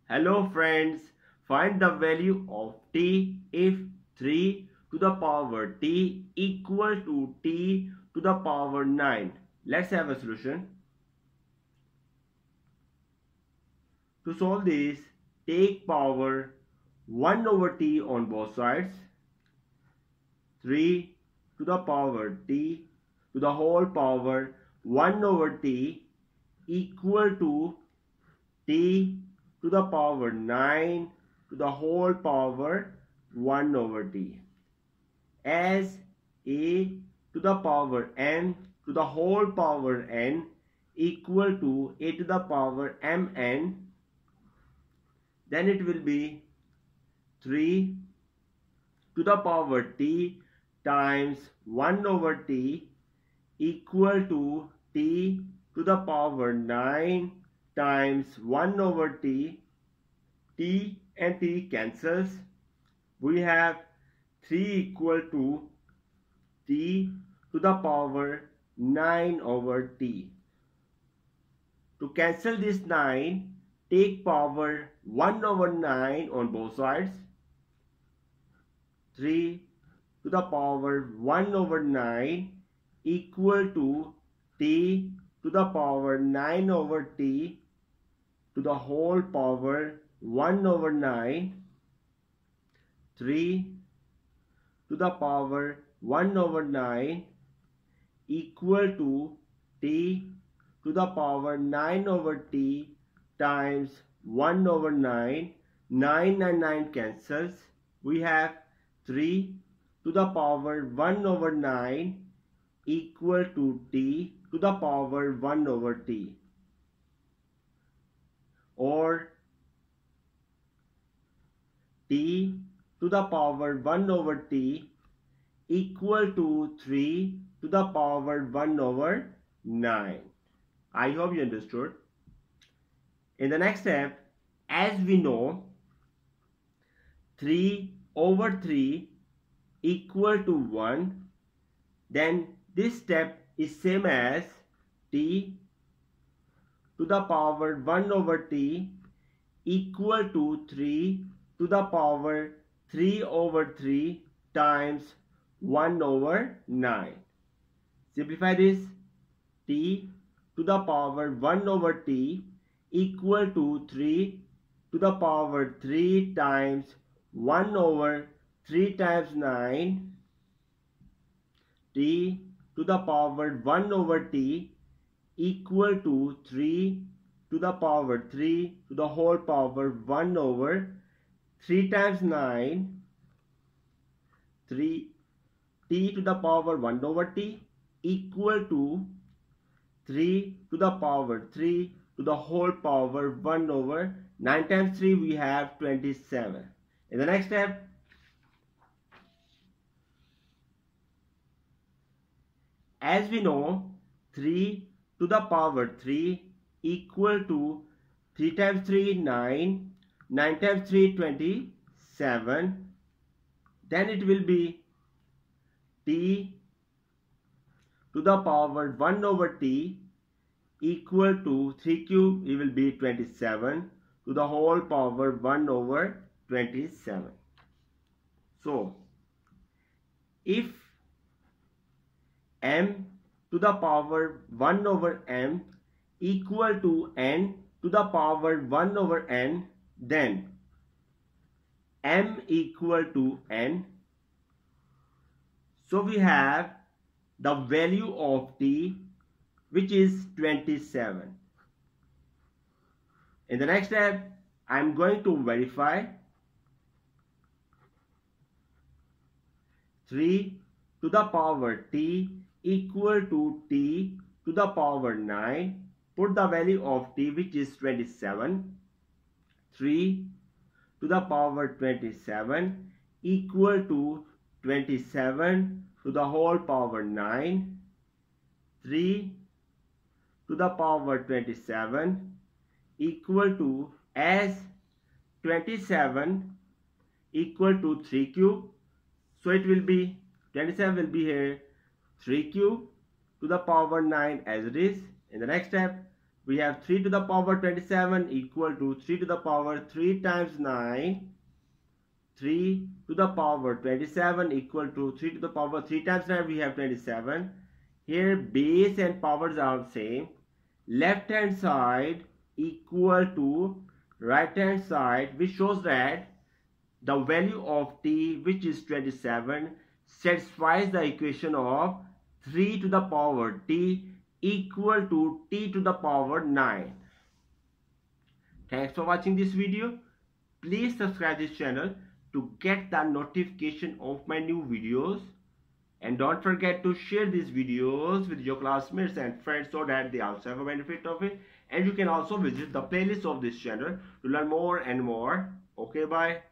Hello friends, find the value of t if 3 to the power t equal to t to the power 9. Let's have a solution. To solve this, take power 1 over t on both sides. 3 to the power t to the whole power 1 over t equal to t to the power 9 to the whole power 1 over t, as a to the power n to the whole power n equal to a to the power mn, then it will be 3 to the power t times 1 over t equal to t to the power 9 times 1 over t. T and t cancels. We have 3 equal to t to the power 9 over t. To cancel this 9, take power 1 over 9 on both sides. 3 to the power 1 over 9 equal to t to the power 9 over t to the whole power 1 over 9. 3 to the power 1 over 9 equal to t to the power 9 over t times 1 over 9. 9 and 9 cancels. We have 3 to the power 1 over 9 equal to t to the power 1 over t, or t to the power 1 over t equal to 3 to the power 1 over 9. I hope you understood. In the next step, as we know, 3 over 3 equal to 1, then this step is same as t to the power 1 over t equal to 3 to the power 3 over 3 times 1 over 9. Simplify this. T to the power 1 over t equal to 3 to the power 3 times 1 over 3 times 9. T to the power 1 over t equal to 3 to the power 3 to the whole power 1 over 3 times 9. 3 t to the power 1 over t equal to 3 to the power 3 to the whole power 1 over 9 times 3, we have 27. In the next step, as we know, 3 to the power 3 equal to 3 times 3 9, 9 times 3 27, then it will be t to the power 1 over t equal to 3 cube, it will be 27 to the whole power 1 over 27. So, if m to the power 1 over m equal to n to the power 1 over n, then m equal to n. So we have the value of t, which is 27. In the next step, I am going to verify. 3 to the power t equal to t to the power 9. Put the value of t, which is 27. 3 to the power 27 equal to 27 to the whole power 9. 3 to the power 27 equal to, as 27 equal to 3 cube, so it will be 27 will be here 3 cube to the power 9 as it is. In the next step, we have 3 to the power 27 equal to 3 to the power 3 times 9. 3 to the power 27 equal to 3 to the power 3 times 9, we have 27. Here base and powers are same. Left hand side equal to right hand side, which shows that the value of t, which is 27, satisfies the equation of 3 to the power t equal to t to the power 9. Thanks for watching this video. Please subscribe this channel to get the notification of my new videos, and don't forget to share these videos with your classmates and friends so that they also have a benefit of it. And you can also visit the playlist of this channel to learn more and more. Okay, bye.